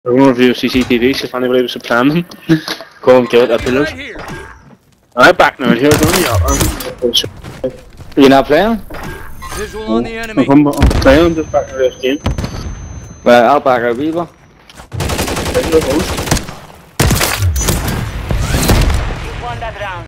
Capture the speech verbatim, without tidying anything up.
We're going to review C C T V, see if anybody was planning. Go and get that pillars. I'm back now, here, don't you? You're not playing? Visual on the enemy. I'm, I'm playing, I'm just back in this game. Well, I'll back our people. You won that round.